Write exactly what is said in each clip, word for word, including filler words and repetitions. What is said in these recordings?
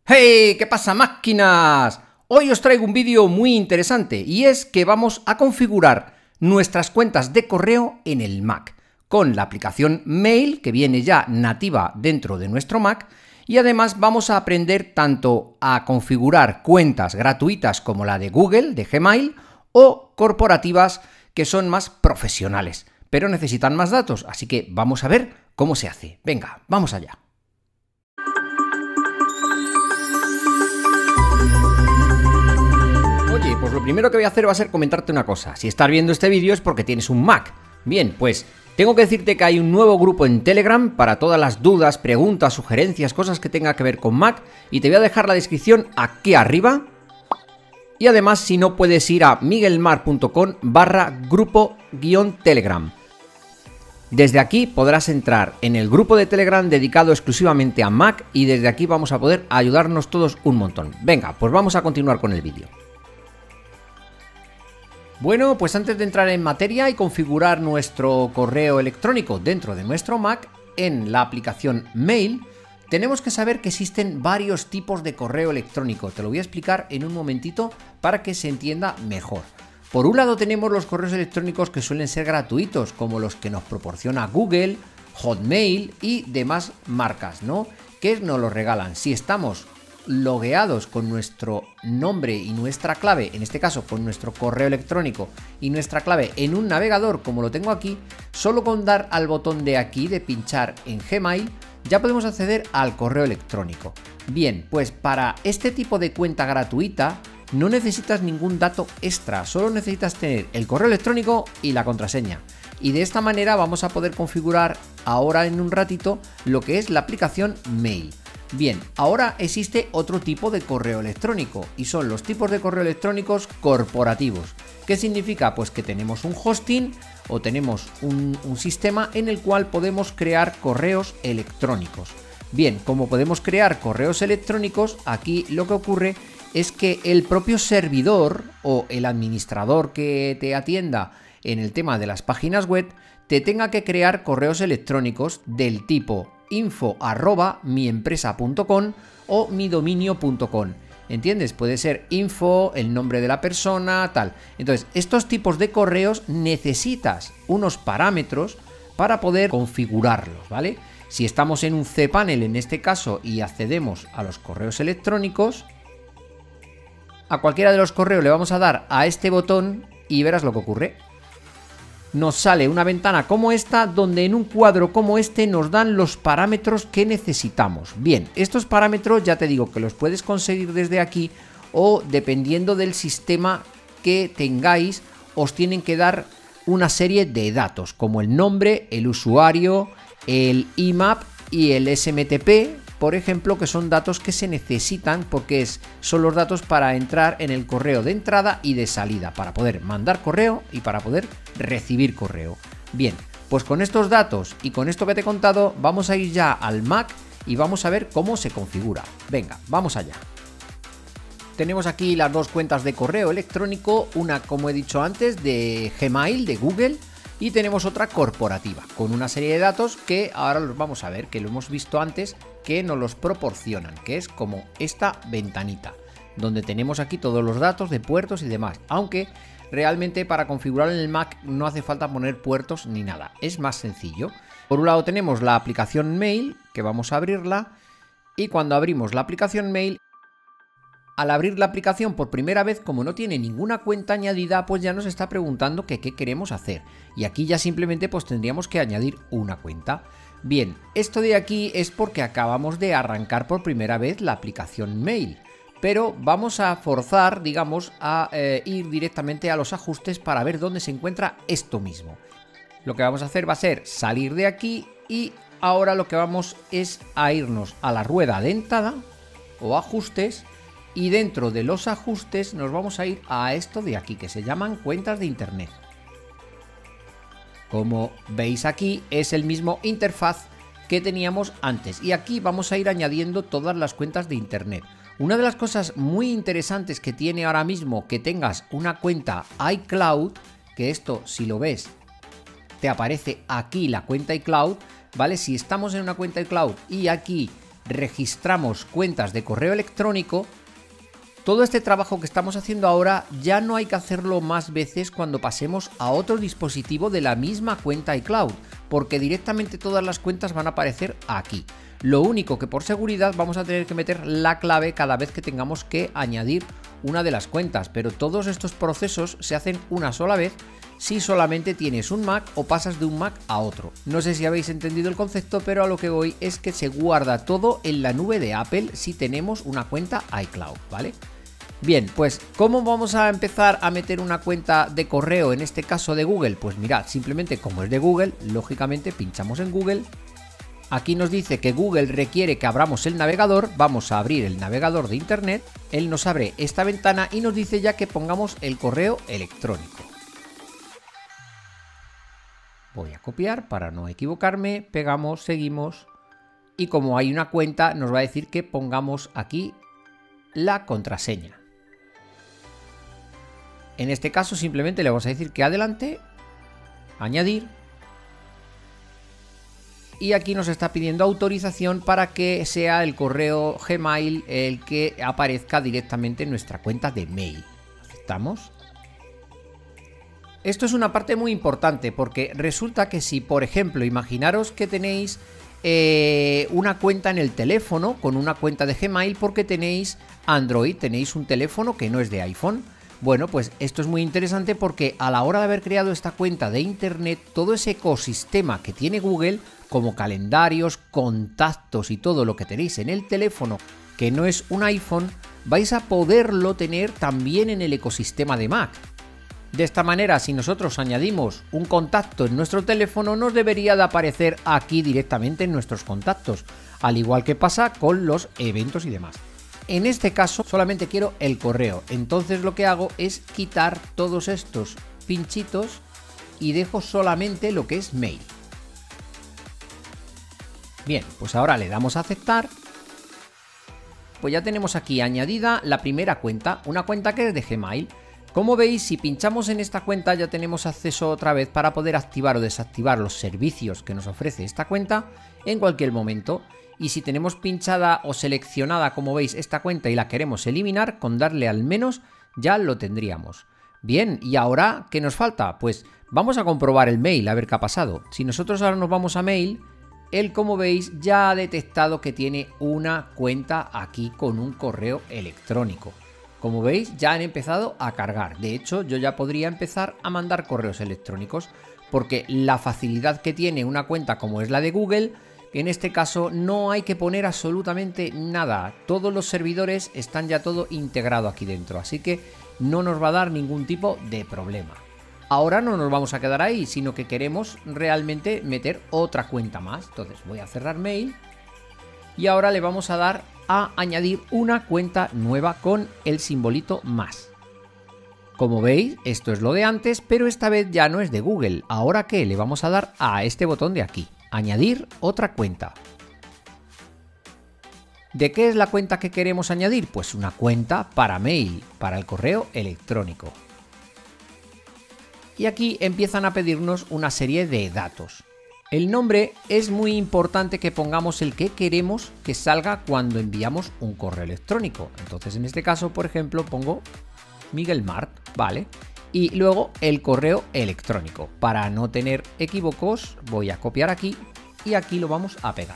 ¡Hey! ¿Qué pasa, máquinas? Hoy os traigo un vídeo muy interesante y es que vamos a configurar nuestras cuentas de correo en el Mac con la aplicación Mail que viene ya nativa dentro de nuestro Mac y además vamos a aprender tanto a configurar cuentas gratuitas como la de Google, de Gmail, o corporativas que son más profesionales, pero necesitan más datos, así que vamos a ver cómo se hace. Venga, vamos allá. Oye, pues lo primero que voy a hacer va a ser comentarte una cosa. Si estás viendo este vídeo es porque tienes un Mac. Bien, pues tengo que decirte que hay un nuevo grupo en Telegram para todas las dudas, preguntas, sugerencias, cosas que tenga que ver con Mac, y te voy a dejar la descripción aquí arriba. Y además, si no, puedes ir a miguelmar punto com barra grupo guión telegram. Desde aquí podrás entrar en el grupo de Telegram dedicado exclusivamente a Mac y desde aquí vamos a poder ayudarnos todos un montón. Venga, pues vamos a continuar con el vídeo. Bueno, pues antes de entrar en materia y configurar nuestro correo electrónico dentro de nuestro Mac, en la aplicación Mail, tenemos que saber que existen varios tipos de correo electrónico. Te lo voy a explicar en un momentito para que se entienda mejor. Por un lado tenemos los correos electrónicos que suelen ser gratuitos, como los que nos proporciona Google, Hotmail y demás marcas, ¿no? Que nos los regalan. Si estamos logueados con nuestro nombre y nuestra clave, en este caso con nuestro correo electrónico y nuestra clave en un navegador como lo tengo aquí, solo con dar al botón de aquí de pinchar en Gmail ya podemos acceder al correo electrónico. Bien, pues para este tipo de cuenta gratuita no necesitas ningún dato extra, solo necesitas tener el correo electrónico y la contraseña. Y de esta manera vamos a poder configurar ahora en un ratito lo que es la aplicación Mail. Bien, ahora existe otro tipo de correo electrónico y son los tipos de correo electrónicos corporativos. ¿Qué significa? Pues que tenemos un hosting o tenemos un, un sistema en el cual podemos crear correos electrónicos. Bien, como podemos crear correos electrónicos, aquí lo que ocurre es que el propio servidor o el administrador que te atienda en el tema de las páginas web te tenga que crear correos electrónicos del tipo info arroba miempresa punto com o midominio punto com. ¿Entiendes? Puede ser info, el nombre de la persona, tal. Entonces, estos tipos de correos necesitas unos parámetros para poder configurarlos, ¿vale? Si estamos en un cPanel en este caso y accedemos a los correos electrónicos, a cualquiera de los correos le vamos a dar a este botón y verás lo que ocurre. Nos sale una ventana como esta, donde en un cuadro como este nos dan los parámetros que necesitamos. Bien, estos parámetros ya te digo que los puedes conseguir desde aquí o dependiendo del sistema que tengáis, os tienen que dar una serie de datos, como el nombre, el usuario, el I M A P y el S M T P, por ejemplo, que son datos que se necesitan porque es, son los datos para entrar en el correo de entrada y de salida, para poder mandar correo y para poder recibir correo. Bien, pues con estos datos y con esto que te he contado, vamos a ir ya al Mac y vamos a ver cómo se configura. Venga, vamos allá. Tenemos aquí las dos cuentas de correo electrónico, una, como he dicho antes, de Gmail, de Google, y tenemos otra corporativa, con una serie de datos que ahora los vamos a ver, que lo hemos visto antes, que nos los proporcionan, que es como esta ventanita, donde tenemos aquí todos los datos de puertos y demás, aunque realmente para configurar en el Mac no hace falta poner puertos ni nada, es más sencillo. Por un lado tenemos la aplicación Mail, que vamos a abrirla, y cuando abrimos la aplicación Mail, al abrir la aplicación por primera vez, como no tiene ninguna cuenta añadida, pues ya nos está preguntando que qué queremos hacer. Y aquí ya simplemente pues tendríamos que añadir una cuenta. Bien, esto de aquí es porque acabamos de arrancar por primera vez la aplicación Mail. Pero vamos a forzar, digamos, a eh, ir directamente a los ajustes para ver dónde se encuentra esto mismo. Lo que vamos a hacer va a ser salir de aquí y ahora lo que vamos es a irnos a la rueda dentada o ajustes. Y dentro de los ajustes nos vamos a ir a esto de aquí, que se llaman cuentas de internet. Como veis aquí, es el mismo interfaz que teníamos antes. Y aquí vamos a ir añadiendo todas las cuentas de internet. Una de las cosas muy interesantes que tiene ahora mismo que tengas una cuenta iCloud, que esto, si lo ves, te aparece aquí la cuenta iCloud, ¿vale? Si estamos en una cuenta iCloud y aquí registramos cuentas de correo electrónico, todo este trabajo que estamos haciendo ahora ya no hay que hacerlo más veces cuando pasemos a otro dispositivo de la misma cuenta iCloud, porque directamente todas las cuentas van a aparecer aquí. Lo único que por seguridad vamos a tener que meter la clave cada vez que tengamos que añadir una de las cuentas, pero todos estos procesos se hacen una sola vez si solamente tienes un Mac o pasas de un Mac a otro. No sé si habéis entendido el concepto, pero a lo que voy es que se guarda todo en la nube de Apple si tenemos una cuenta iCloud, ¿vale? Bien, pues ¿cómo vamos a empezar a meter una cuenta de correo, en este caso de Google? Pues mirad, simplemente como es de Google, lógicamente pinchamos en Google. Aquí nos dice que Google requiere que abramos el navegador, vamos a abrir el navegador de internet, él nos abre esta ventana y nos dice ya que pongamos el correo electrónico. Voy a copiar para no equivocarme, pegamos, seguimos y como hay una cuenta nos va a decir que pongamos aquí la contraseña. En este caso simplemente le vamos a decir que adelante, añadir. Y aquí nos está pidiendo autorización para que sea el correo Gmail el que aparezca directamente en nuestra cuenta de mail. ¿Aceptamos? Esto es una parte muy importante porque resulta que si, por ejemplo, imaginaros que tenéis eh, una cuenta en el teléfono con una cuenta de Gmail porque tenéis Android, tenéis un teléfono que no es de iPhone. Bueno, pues esto es muy interesante porque a la hora de haber creado esta cuenta de internet, todo ese ecosistema que tiene Google, como calendarios, contactos y todo lo que tenéis en el teléfono que no es un iPhone, vais a poderlo tener también en el ecosistema de Mac. De esta manera, si nosotros añadimos un contacto en nuestro teléfono, nos debería de aparecer aquí directamente en nuestros contactos, al igual que pasa con los eventos y demás. En este caso solamente quiero el correo, entonces lo que hago es quitar todos estos pinchitos y dejo solamente lo que es mail. Bien, pues ahora le damos a aceptar. Pues ya tenemos aquí añadida la primera cuenta, una cuenta que es de Gmail. Como veis, si pinchamos en esta cuenta ya tenemos acceso otra vez para poder activar o desactivar los servicios que nos ofrece esta cuenta en cualquier momento. Y si tenemos pinchada o seleccionada, como veis, esta cuenta y la queremos eliminar, con darle al menos ya lo tendríamos. Bien, ¿y ahora qué nos falta? Pues vamos a comprobar el mail, a ver qué ha pasado. Si nosotros ahora nos vamos a mail, él, como veis, ya ha detectado que tiene una cuenta aquí con un correo electrónico. Como veis, ya han empezado a cargar. De hecho, yo ya podría empezar a mandar correos electrónicos porque la facilidad que tiene una cuenta como es la de Google, en este caso no hay que poner absolutamente nada. Todos los servidores están ya todo integrado aquí dentro, así que no nos va a dar ningún tipo de problema. Ahora no nos vamos a quedar ahí, sino que queremos realmente meter otra cuenta más. Entonces voy a cerrar mail y ahora le vamos a dar a añadir una cuenta nueva con el simbolito más. Como veis, esto es lo de antes, pero esta vez ya no es de Google. ¿Ahora qué? Le vamos a dar a este botón de aquí. Añadir otra cuenta. ¿De qué es la cuenta que queremos añadir? Pues una cuenta para mail, para el correo electrónico. Y aquí empiezan a pedirnos una serie de datos. El nombre es muy importante que pongamos el que queremos que salga cuando enviamos un correo electrónico. Entonces en este caso, por ejemplo, pongo Miguel Mart, ¿vale? Y luego el correo electrónico. Para no tener equívocos, voy a copiar aquí y aquí lo vamos a pegar.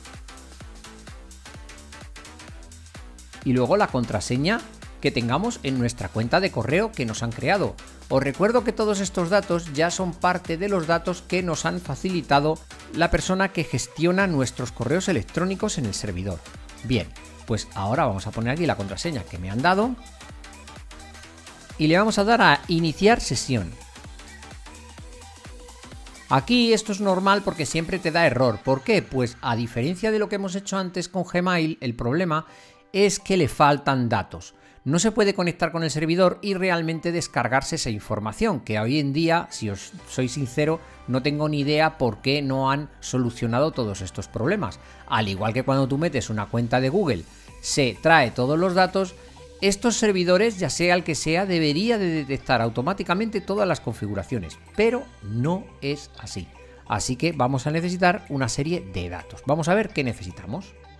Y luego la contraseña que tengamos en nuestra cuenta de correo que nos han creado. Os recuerdo que todos estos datos ya son parte de los datos que nos han facilitado la persona que gestiona nuestros correos electrónicos en el servidor. Bien, pues ahora vamos a poner aquí la contraseña que me han dado. Y le vamos a dar a iniciar sesión. Aquí esto es normal porque siempre te da error. ¿Por qué? Pues a diferencia de lo que hemos hecho antes con Gmail, el problema es que le faltan datos. No se puede conectar con el servidor y realmente descargarse esa información, que hoy en día, si os soy sincero, no tengo ni idea por qué no han solucionado todos estos problemas. Al igual que cuando tú metes una cuenta de Google, se trae todos los datos. Estos servidores, ya sea el que sea, debería de detectar automáticamente todas las configuraciones, pero no es así. Así que vamos a necesitar una serie de datos. Vamos a ver qué necesitamos.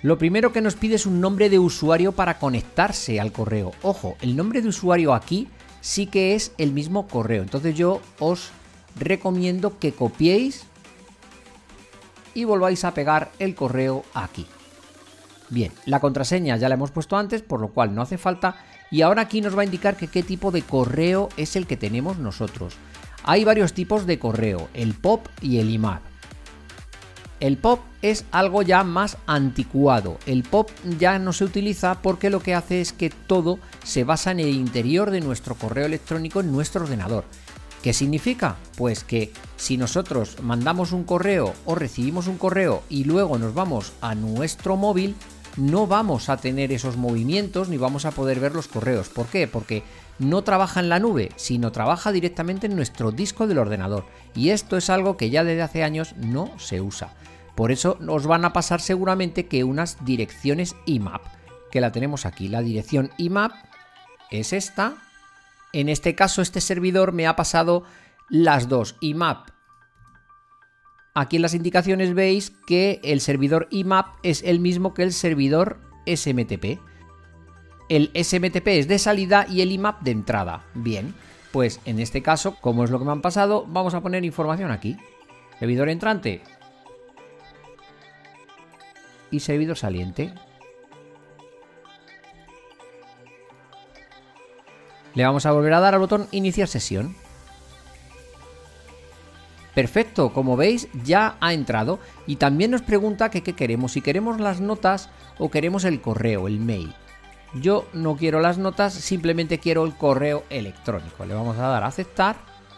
Lo primero que nos pide es un nombre de usuario para conectarse al correo. Ojo, el nombre de usuario aquí sí que es el mismo correo. Entonces yo os recomiendo que copiéis y volváis a pegar el correo aquí. Bien, la contraseña ya la hemos puesto antes, por lo cual no hace falta. Y ahora aquí nos va a indicar que qué tipo de correo es el que tenemos nosotros. Hay varios tipos de correo, el P O P y el I M A P. El P O P es algo ya más anticuado. El P O P ya no se utiliza porque lo que hace es que todo se basa en el interior de nuestro correo electrónico en nuestro ordenador. ¿Qué significa? Pues que si nosotros mandamos un correo o recibimos un correo y luego nos vamos a nuestro móvil, no vamos a tener esos movimientos ni vamos a poder ver los correos. ¿Por qué? Porque no trabaja en la nube, sino trabaja directamente en nuestro disco del ordenador. Y esto es algo que ya desde hace años no se usa. Por eso os van a pasar seguramente que unas direcciones I M A P, que la tenemos aquí. La dirección I M A P es esta. En este caso, este servidor me ha pasado las dos, I M A P. Aquí en las indicaciones veis que el servidor I M A P es el mismo que el servidor S M T P. El S M T P es de salida y el I M A P de entrada. Bien, pues en este caso, como es lo que me han pasado, vamos a poner información aquí. Servidor entrante y servidor saliente. Le vamos a volver a dar al botón iniciar sesión. Perfecto, como veis ya ha entrado y también nos pregunta que qué queremos, si queremos las notas o queremos el correo, el mail. Yo no quiero las notas, simplemente quiero el correo electrónico. Le vamos a dar a aceptar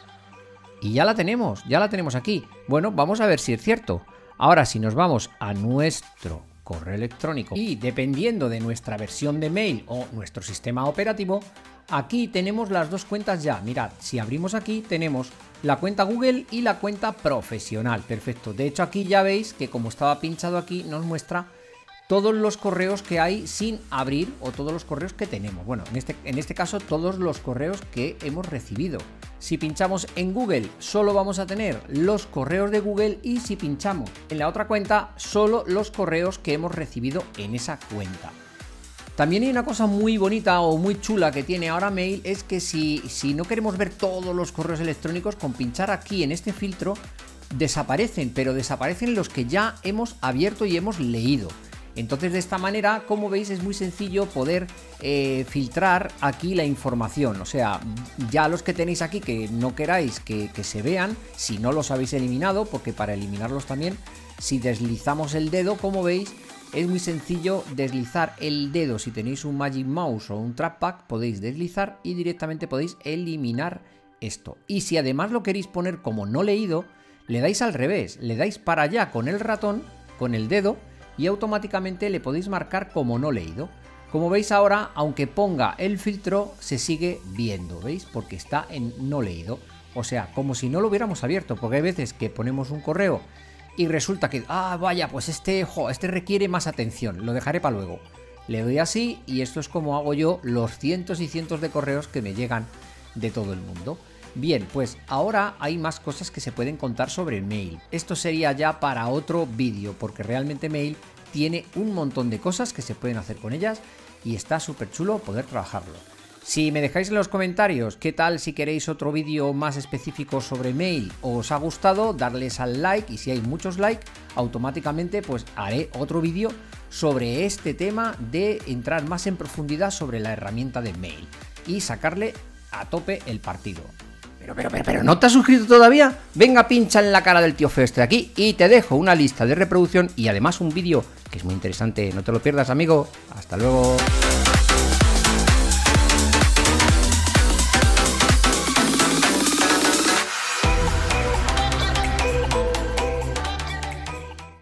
y ya la tenemos, ya la tenemos aquí. Bueno, vamos a ver si es cierto. Ahora si nos vamos a nuestro correo electrónico y dependiendo de nuestra versión de mail o nuestro sistema operativo, aquí tenemos las dos cuentas ya. Mirad, si abrimos aquí tenemos la cuenta Google y la cuenta profesional. Perfecto. De hecho aquí ya veis que como estaba pinchado aquí nos muestra todos los correos que hay sin abrir o todos los correos que tenemos. Bueno, en este, en este caso todos los correos que hemos recibido. Si pinchamos en Google solo vamos a tener los correos de Google y si pinchamos en la otra cuenta solo los correos que hemos recibido en esa cuenta. También hay una cosa muy bonita o muy chula que tiene ahora Mail, es que si, si no queremos ver todos los correos electrónicos, con pinchar aquí en este filtro desaparecen, pero desaparecen los que ya hemos abierto y hemos leído. Entonces de esta manera, como veis, es muy sencillo poder eh, filtrar aquí la información. O sea, ya los que tenéis aquí que no queráis que, que se vean, si no los habéis eliminado, porque para eliminarlos también, si deslizamos el dedo, como veis, es muy sencillo deslizar el dedo. Si tenéis un Magic Mouse o un Trackpad, podéis deslizar y directamente podéis eliminar esto. Y si además lo queréis poner como no leído, le dais al revés, le dais para allá con el ratón, con el dedo, y automáticamente le podéis marcar como no leído. Como veis ahora, aunque ponga el filtro, se sigue viendo, ¿veis? Porque está en no leído. O sea, como si no lo hubiéramos abierto, porque hay veces que ponemos un correo y resulta que, ah, vaya, pues este, jo, este requiere más atención, lo dejaré para luego. Le doy así y esto es como hago yo los cientos y cientos de correos que me llegan de todo el mundo. Bien, pues ahora hay más cosas que se pueden contar sobre Mail. Esto sería ya para otro vídeo, porque realmente Mail tiene un montón de cosas que se pueden hacer con ellas y está súper chulo poder trabajarlo. Si me dejáis en los comentarios qué tal, si queréis otro vídeo más específico sobre Mail o os ha gustado, darles al like, y si hay muchos likes, automáticamente pues haré otro vídeo sobre este tema de entrar más en profundidad sobre la herramienta de Mail y sacarle a tope el partido. Pero, pero, pero, pero, ¿no te has suscrito todavía? Venga, pincha en la cara del tío feo este de aquí y te dejo una lista de reproducción y además un vídeo que es muy interesante. No te lo pierdas, amigo. Hasta luego.